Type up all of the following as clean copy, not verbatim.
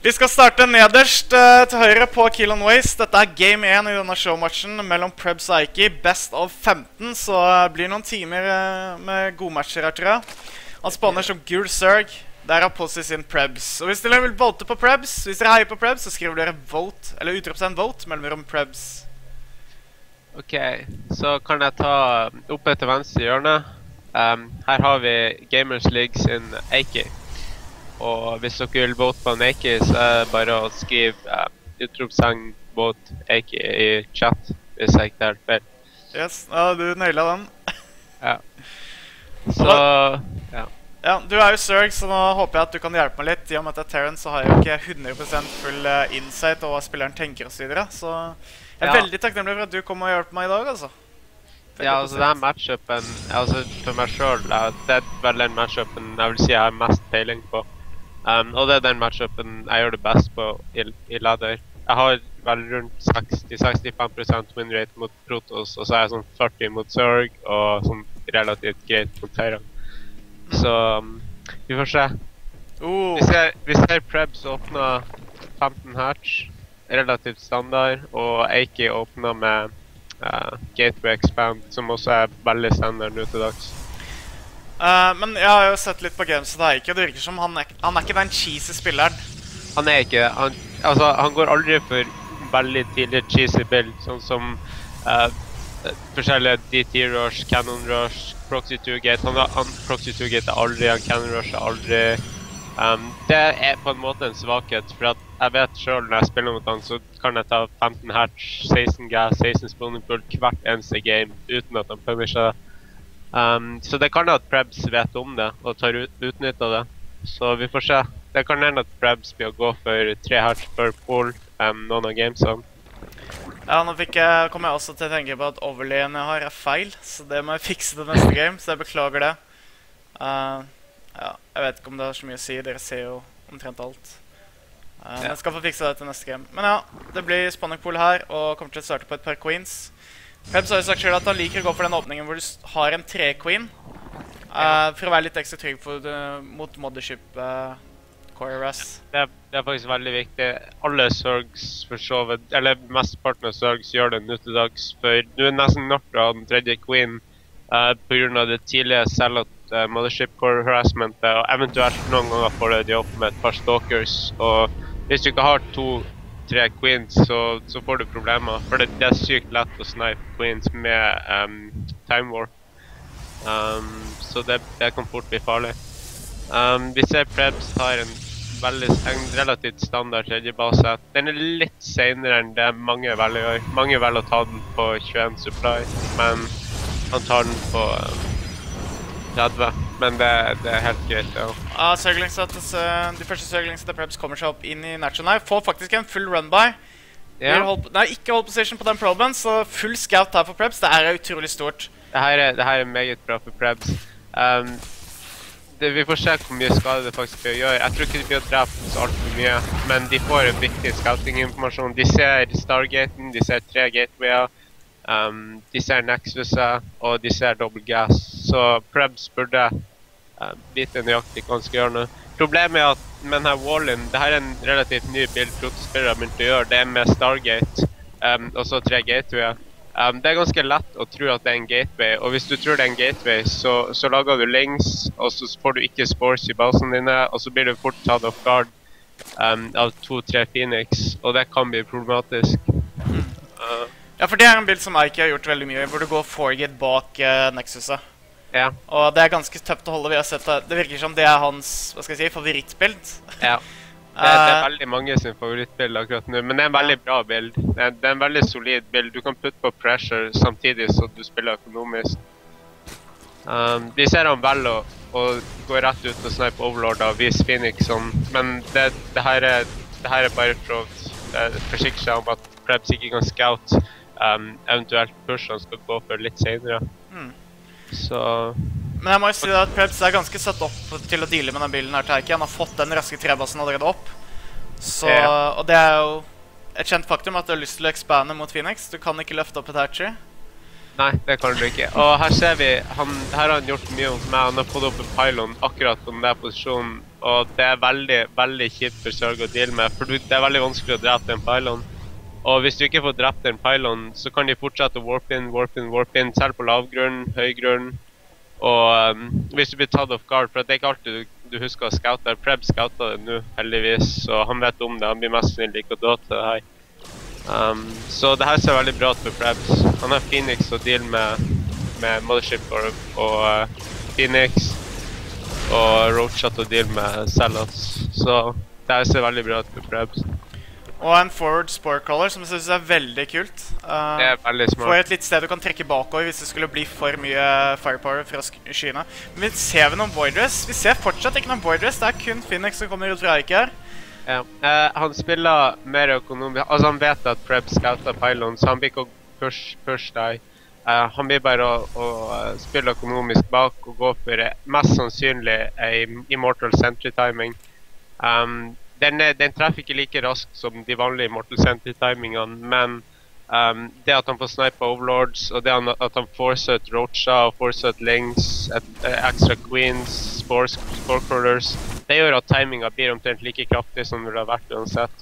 Vi skal starte nederst til høyre på Kill and Waste. Dette er game 1 i denne showmatchen mellom Prebz og Aiki. Best of 15, så blir noen timer med gode matcher her, tror jeg. Han spawner som Gul Zerg. Der har Possi sin Prebz. Og hvis dere vil vote på Prebz, hvis dere heier på Prebz, så skriver dere vote, eller utropstegn vote, mellom Prebz. Ok, så kan jeg ta oppe til venstre hjørne. Her har vi Gamers League sin Aiki. Og hvis dere vil vote på en Aiki, så er det bare å skrive utropstegn vote Aiki i chat, hvis jeg ikke tar feil. Yes, ja, du nailet den. Ja. Så, ja. Ja, du er jo Zerg, så nå håper jeg at du kan hjelpe meg litt. I og med at jeg er Terran, så har jeg jo ikke 100% full insight og hva spilleren tenker og så videre. Så jeg er veldig takknemlig for at du kom og hjelper meg i dag, altså. Ja, altså denne matchupen, altså for meg selv, det er vel den matchupen jeg vil si jeg har mest peiling på. Og det er den matchupen jeg gjør det best på i ladder. Jeg har vel rundt 60-65% win rate mot Protoss, og så er jeg sånn 40 mot Zerg, og sånn relativt greit mot Terran. Så vi får se. Vi ser Prebz åpna 15 hatch, relativt standard, og Aiki åpna med Gateway Expand, som også er veldig standard nå til dags. Men jeg har jo sett litt på games til Aiki, og det virker som han er ikke den cheesy spilleren. Han er ikke, han går aldri for veldig tidlig cheesy build, sånn som forskjellige DT Rush, Cannon Rush, Proxy 2-gate. Proxy 2-gate er aldri, han Cannon Rush er aldri. Det er på en måte en svakhet, for at jeg vet selv når jeg spiller mot han, så kan jeg ta 15 hatch, 16 gas, 16 spawning pool hvert eneste game, uten at han punisher det. Så det kan at Prebz vet om det, og tar utnytt av det. Så vi får se. Det kan hende at Prebz blir å gå for 3 hatch per pool, noen av gamesene. Ja, nå kom jeg også til å tenke på at overlayen jeg har er feil, så det må jeg fikse til neste game, så jeg beklager det. Ja, jeg vet ikke om det har så mye å si, dere ser jo omtrent alt. Men jeg skal få fikse det til neste game. Men ja, det blir spawning pool her, og kommer til å starte på et par queens. Prebz har jo sagt selv at han liker å gå for den åpningen hvor du har en 3-queen, for å være litt ekstra trygg mot Mothership Core Rush. Det er faktisk veldig viktig. Alle Zergs for så vidt, eller mesteparten av Zergs gjør det nå til dags, for du er nesten nok av den tredje queen på grunn av det tidlige sellet Mothership Core Harassmentet, og eventuelt noen ganger får de opp med et par stalkers, og hvis du ikke har 2-3 queens, så får du problemer, for det er sykt lett å snipe queens med Time War. Så det kan fort bli farlig. Vi ser Prebz har en relativt standard tredjebase. Den er litt senere enn det mange velger å gjøre. Mange velger å ta den på 21 supply, men han tar den på 30. Men det er helt greit, ja. De første Zerglings til Prebz kommer seg opp inn i Natural Knife. Får faktisk en full run-by. Nei, ikke hold position på den proben, så full scout her for Prebz. Det er utrolig stort. Det her er meget bra for Prebz. Vi får se hvor mye skade det faktisk blir å gjøre. Jeg tror ikke de blir å drepe så alt for mye, men de får en viktig scouting-informasjon. De ser Stargaten, de ser 3 gatewayer, de ser Nexuset, og de ser double gas. Så Prebz burde vite nøyaktig hva han skal gjøre nå. Problemet er at med denne wall-in, det her er en relativt ny bild Protoss-spillere har begynt å gjøre. Det er med Stargate, og så 3 gatewayer. Det er ganske lett å tro at det er en gateway, og hvis du tror det er en gateway, så lager du links, og så får du ikke spores i basene dine, og så blir du fort tatt off guard av 2-3 Phoenix, og det kan bli problematisk. Ja, for det er en bild som Aiki har gjort veldig mye, hvor du går forgate bak Nexuset. Ja. Og det er ganske tøft å holde. Vi har sett det virker som det er hans, hva skal jeg si, favorittbild. Ja. Det er veldig mange sin favorittbild akkurat nå, men det er en veldig bra bild. Det er en veldig solid bild. Du kan putte på pressure samtidig så du spiller økonomisk. Vi ser han vel å gå rett ut og snipe Overlord og vise Phoenix, men det her er bare for å forsikre seg om at Prebz ikke kan scout, eventuelt push han skal gå for litt senere. Men jeg må jo si at Prebz er ganske satt opp til å deale med den bilen her til Aiki. Han har fått den raske trebasen allerede opp. Og det er jo et kjent faktum at du har lyst til å expande mot Phoenix. Du kan ikke løfte opp et hatchery. Nei, det kan du ikke. Og her ser vi, her har han gjort mye hos meg. Han har fått opp en pylon akkurat på den der posisjonen. og det veldig, veldig kjipt for Zerg å deale med, for det veldig vanskelig å drepe den pylon. Og hvis du ikke får drept den pylon, så kan de fortsette å warp in, selv på lavgrunn, høygrunn. Og hvis du blir tatt off guard, for det ikke alltid du husker å scoute, Preb scouter det nå, heldigvis, så han vet om det, han blir mest snill ikke å dø til det her. Så det her ser veldig bra ut for Prebz. Han har Phoenix å deal med Mothership og Phoenix, og Roadshot å deal med Zealots. Så det her ser veldig bra ut for Prebz. Og en forward sporecaller som jeg synes er veldig kult. Det er veldig smart. For et litt sted du kan trekke bakover hvis det skulle bli for mye firepower fra skyene. Men ser vi noen Voidress? Vi ser fortsatt ikke noen Voidress, det er kun Phoenix som kommer Ultra Ike her. Ja, han spiller mer økonomisk, altså han vet at Preb scouter pylon, så han blir ikke å push deg. Han blir bare å spille økonomisk bak og gå for mest sannsynlig Immortal Sentry timing. Den treffer ikke like raskt som de vanlige Immortal Sentry timingene, men det at han får snipe Overlords, og det at han forser et Rocha og forser et Lynx, extra Queens, Sporecrawlers, det gjør at timinga blir omtrent like kraftig som det har vært uansett.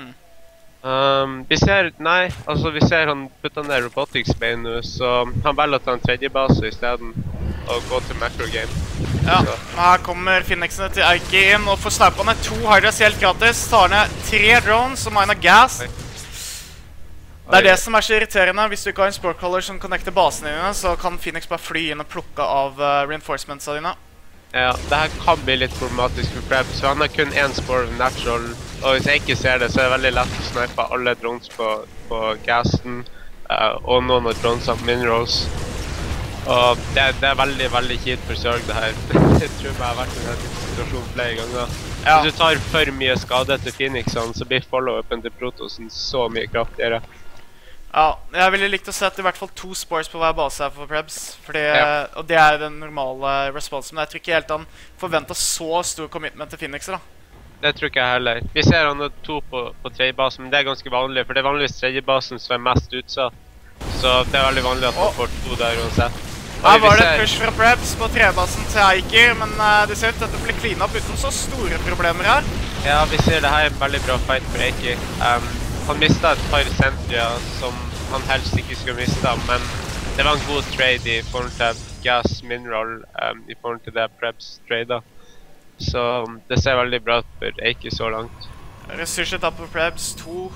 Vi ser han putter ned Robotics Bane nå, så han velger å ta en tredje base i stedet og gå til macro game. Ja, her kommer Phoenixene til Ike inn og får snappa ned 2 Hydras helt gratis, tar ned 3 drones og miner gas. Det er det som er så irriterende. Hvis du ikke har en Sporecaller som connecter basene dine, så kan Phoenix bare fly inn og plukke av reinforcementsa dine. Ja, det her kan bli litt problematisk for Preb, så han har kun én Spore of Natural, og hvis jeg ikke ser det, så er det veldig lett å snipe alle drones på gassen, og noen av drones av minerals. Og det er veldig, veldig kjipt for Zerg det her. Jeg tror jeg har vært i denne situasjonen flere ganger. Hvis du tar for mye skade til Phoenixene, så blir follow-upen til Protossen så mye kraftigere. Ja, jeg ville likt å sette i hvert fall 2 spores på hver base her for Prebz, og det er den normale responsen, men jeg tror ikke helt han forventet så stor commitment til Phoenixer da. Det tror ikke jeg heller. Vi ser han har 2 på tredjebasen, men det er ganske vanlig, for det er vanligvis tredjebasen som er mest utsatt. Så det er veldig vanlig at man får 2 der uansett. Her var det et push fra Prebz på tredjebasen til Ike, men det ser ut til at dette blir cleanet opp uten så store problemer her. Ja, vi ser det her er en veldig bra fight for Ike. Han mistet et par sentrier som han helst ikke skulle miste, men det var en god trade i forhold til gas, mineral, i forhold til det Prebz tradet. Så det ser veldig bra ut for Ike så langt. Ressurser tatt på Prebz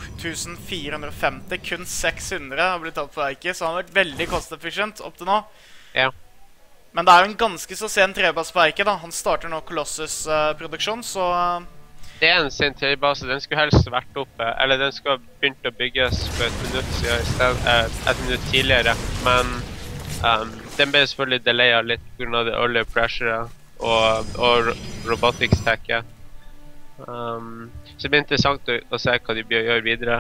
2450, kun 600 har blitt tatt på Ike, så han har vært veldig cost-efficient opp til nå. Ja. Men det er jo en ganske så sen trebase på Ike da. Han starter nå Colossus-produksjon, så... Det er en sen trebase, den skulle helst vært oppe, eller den skulle ha begynt å bygges for et minutt siden i stedet, et minutt tidligere. Men den ble selvfølgelig delayet litt på grunn av det early pressure og robotics-tacket. Så det blir interessant å se hva de blir å gjøre videre.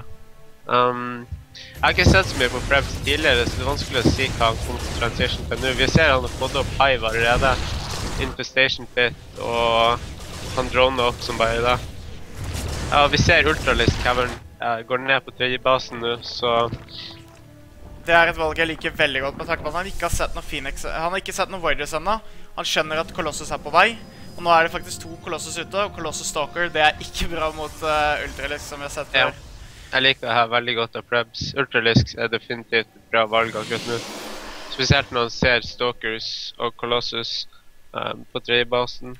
Jeg har ikke sett så mye på Prebz tidligere, så det er vanskelig å si hva han kommer til transition til nå. Vi ser han har fått opp Hive allerede, Infestation Pit, og han droner opp som bare det. Ja, vi ser Ultralisk Cavern går ned på tredjebasen nå, så... Det er et valg jeg liker veldig godt, med tanke på at han ikke har sett noe Phoenix. Han har ikke sett noe Voidress ennå. Han skjønner at Colossus er på vei. Og nå er det faktisk 2 Colossus ute, og Colossus Stalker, det er ikke bra mot Ultralisk, som vi har sett før. Jeg liker det her veldig godt av Prebz. Ultralisk er definitivt et bra valg akkurat nå. Spesielt når han ser Stalkers og Colossus på tredjebasen.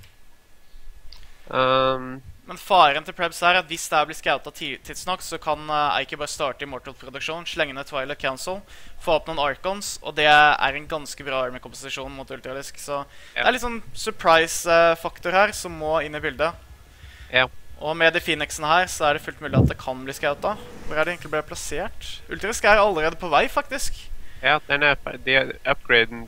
Men faren til Prebz er at hvis det her blir scoutet tidsnok, så kan Ike bare starte Immortal-produksjon, slenge ned Twilight Council, få opp noen Archons, og det er en ganske bra army-komposisjon mot Ultralisk. Så det er litt sånn surprise-faktor her som må inn i bildet. Ja. Og med de Phoenixene her, så er det fullt mulig at det kan bli scoutet. Hvor er det egentlig ble plassert? Ultralisk er allerede på vei, faktisk. Ja, den er upgraden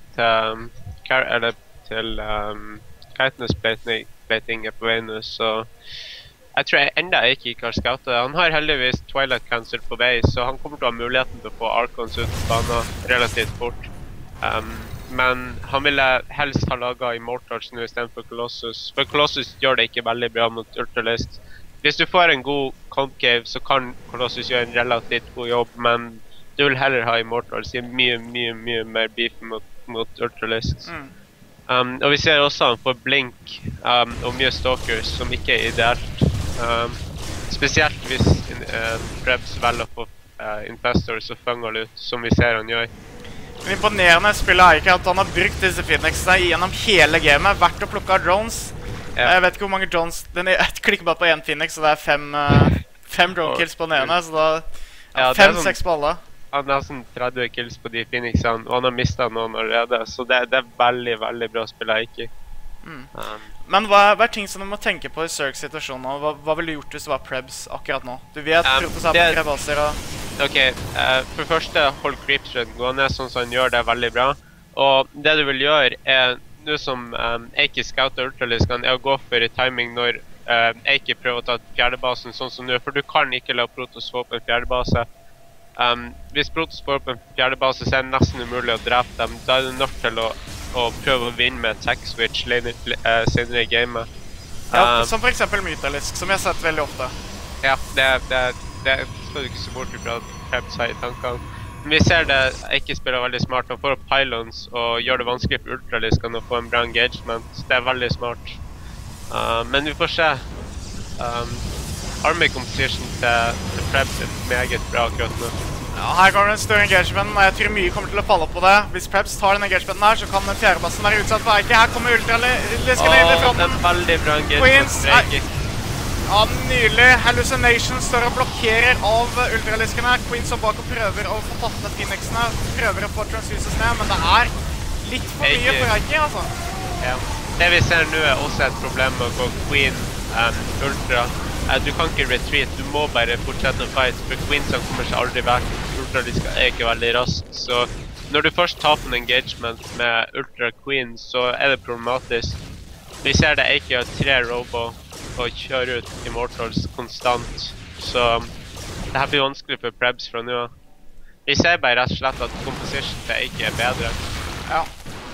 til Chitinous plating er på vei nå, så jeg tror enda ikke har scoutet. Han har heldigvis Twilight Council på vei, så han kommer til å ha muligheten til å få Archons ut på banen relativt fort. Men han ville helst ha laget Immortals nå i stedet for Colossus, for Colossus gjør det ikke veldig bra mot Ultralisk. Hvis du får en god concave, så kan Colossus gjøre en relativt god jobb, men du vil heller ha Immortals, det er mye mer beef mot Ultralisk. Og vi ser også han får blink og mye stalkers som ikke ideelt. Spesielt hvis Prebz velger å få Infestors og Fungal ut, som vi ser han gjør. Men imponerende spillet ikke at han har brukt disse Phoenixene gjennom hele gamet, vært å plukke av drones. Jeg vet ikke hvor mange drones, jeg klikker bare på en Phoenix, så det er fem drone kills på den ene, så da 5-6 på alle. Han har sånn 30 kills på de Phoenixene, og han har mistet noen allerede, så det er veldig, veldig bra spill jeg ikke. Men hva er ting som du må tenke på i Zergs situasjon nå? Hva ville du gjort hvis det var Prebz akkurat nå? Du vet, Protoss er på krebaser og... Ok, for det første, hold creep-threaden gående, sånn som han gjør det veldig bra. Og det du vil gjøre er, nå som Eiki scouter ultraliskan, er å gå for i timing når Eiki prøver å ta fjerdebasen sånn som nå, for du kan ikke la Protoss få opp en fjerdebase. Hvis Protoss får opp en fjerdebase, så er det nesten umulig å drepe dem. Da er du nødt til å prøve å vinne med attack switch senere i gamet. Ja, som for eksempel Mythalisk, som jeg har sett veldig ofte. Ja, det skal du ikke se bort fra Prebz her i tankene. Men vi ser det ikke spiller veldig smart. Han får opp pylons og gjør det vanskelig for ultraliskan å få en bra engagement. Det er veldig smart. Men vi får se. Army composition til Prebz er meget bra akkurat nå. Ja, her kommer det en større engagement, og jeg tror mye kommer til å falle på det. Hvis Prebz tar den engagementen her, så kan den fjerdebassen være utsatt for Eiki. Her kommer ultraliskan inn i fronten. Det er veldig bra engagement for Eiki. Ja, nydelig. Hallucination står og blokkerer av ultraliskene. Queens og bak og prøver å få tatt ned Phoenixene. Prøver å få Transfuses ned, men det er litt for mye for Eiki, altså. Ja. Det vi ser nå er også et problem med å gå Queen ultra. Du kan ikke retreat, du må bare fortsette å fight, for Queensene kommer seg aldri vekk. Ultraliska er ikke veldig raskt, så når du først taper en engagement med Ultra Queen, så er det problematisk. Vi ser det Eiki har 3 robo og kjører ut Immortals konstant, så det her blir vanskelig for Prebz fra nå. Vi ser bare rett og slett at composition til Eiki er bedre. Ja.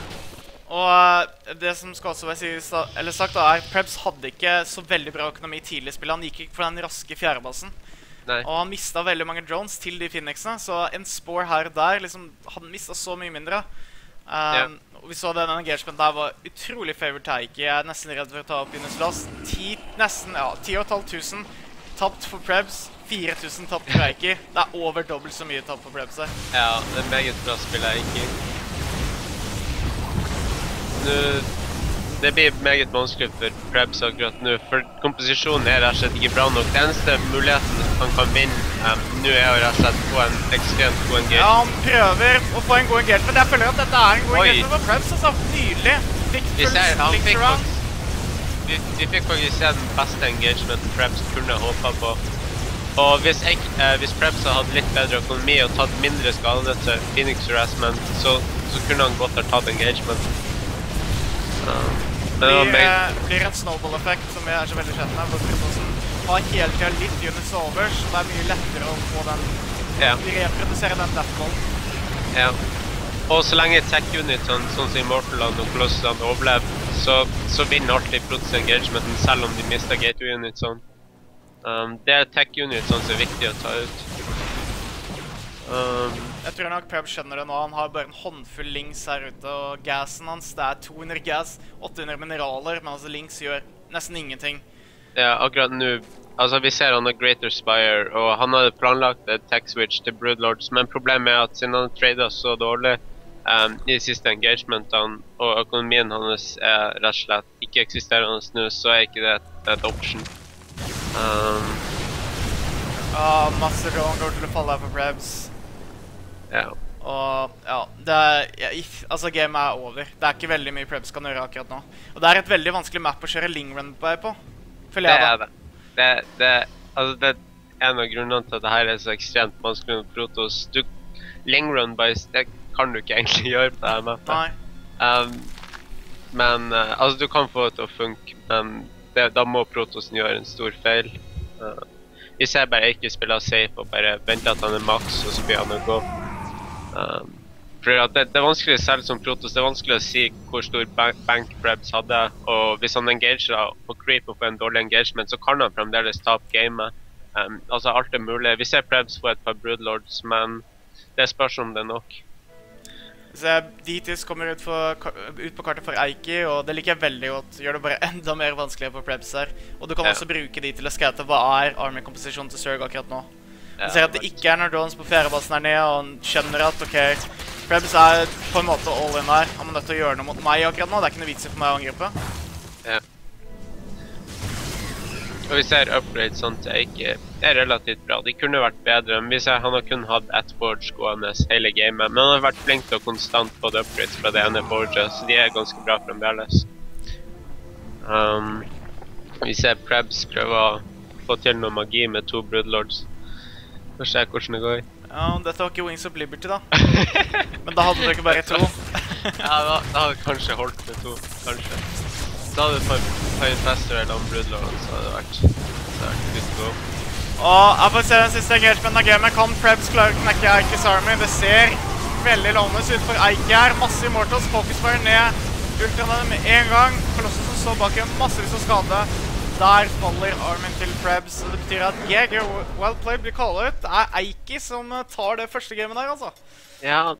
Og det som skal også være sagt da, er Prebz hadde ikke så veldig bra økonomi tidlig i spillet. Han gikk ikke for den raske fjerdebassen. Nei. Og han mistet veldig mange drones til de Phoenixene, så en spore her og der liksom, hadde mistet så mye mindre. Og vi så den engagementen der var utrolig favored til Eiki. Jeg er nesten redd for å ta opp Yunus Loss. 10.500 tapt for Prebz, 4.000 tapt for Eiki. Det er over dobbelt så mye tapt for Prebz her. Ja, det er meget bra spill Eiki. Det blir meget vanskelig for Prebz akkurat nå, for komposisjonen er rett og slett ikke bra nok. Det eneste muligheten han kan vinne nå er å rett og slett få en ekstremt god engagement. Ja, han prøver å få en god engagement. Jeg føler at dette er en god engagement for Prebz, altså. Nydelig. Vi fikk faktisk se den beste engagementen Prebz kunne håpe på. Og hvis Prebz hadde litt bedre økonomi og tatt mindre skade til Phoenix Harassment, så kunne han godt ha tatt engagement. Det blir en snowball-effekt som vi er så veldig kjent med, hvor Protossen har hele tiden litt units over, så det er mye lettere å få den, reprodusere den deathball. Ja, og så lenge tech-unitene, sånn som Immortalene og Colossusene overlever, så vinner alltid Protoss engagementen, selv om de mister gateway-unitene. Det er tech-unitene som er viktig å ta ut. Jeg tror nok Prebz skjønner det nå. Han har bare en håndfull links her ute, og gassen hans, det er 200 gas, 800 mineraler, men altså links gjør nesten ingenting. Ja, akkurat nå, altså vi ser han har Greater Spire, og han hadde planlagt et tech switch til Broodlords, men problemet er at siden han tradet så dårlig i de siste engagementene, og økonomien hans er rett og slett ikke eksisterende nå, så er ikke det et option. Masse drone går til å falle her for Prebz. Ja. Og ja, altså gamet er over. Det er ikke veldig mye Prebz kan gjøre akkurat nå. Og det er et veldig vanskelig map å kjøre Lingrun på, føler jeg da. Det er en av grunnene til at dette er så ekstremt vanskelig med Protoss. Lingrun det kan du ikke egentlig gjøre på dette mappet. Nei. Men, altså du kan få det til å funke, men da må Protossen gjøre en stor feil. Vi ser bare ikke spille safe og bare vente at han er max, og så blir han å gå. For det er vanskelig selv som Protoss, det er vanskelig å si hvor stor bank Prebz hadde, og hvis han engager på creep og får en dårlig engagement, så kan han fremdeles tape gamet. Altså alt er mulig. Vi ser Prebz få et par Broodlords, men det spørs om det er nok. Så Ditis kommer ut på kartet for Eiki, og det liker jeg veldig godt. Gjør det bare enda mer vanskelig for Prebz her. Og du kan også bruke de til å scoute hva army-komposisjonen til Zerg akkurat nå. Du ser at det ikke Nardons på fjerdebassen her nede, og han skjønner at, ok, Prebz på en måte all in her. Han må nødt til å gjøre noe mot meg akkurat nå, det ikke noe vits i for meg å angripe. Ja. Og vi ser upgradesene til Eiki relativt bra. De kunne vært bedre, men vi ser han har kun hatt ett forge gående hele gamet. Men han har vært flink til å konstant få upgrades fra det ene forget, så de ganske bra fremdeles. Vi ser Prebz prøve å få til noe magi med 2 Broodlords. Få se hvordan det går. Ja, dette var ikke Wings of Liberty da. Men da hadde du ikke bare 2. Ja, da hadde det kanskje holdt med 2, kanskje. Da hadde du Fire Festival om Broodlorden, så hadde det vært good to go. Og jeg får se den siste engagementen av gamet. Kan Prebz klare å knekke Eikis army? Det ser veldig lovende ut for Eiki her. Masse Immortals, Focusfire ned. Ultraene med en gang. Colossus som står bak en massevis av skade. Der faller armen til Prebz. Det betyr at Jäger well played blir callet ut. Det Eiki som tar det første gamet der, altså. Ja,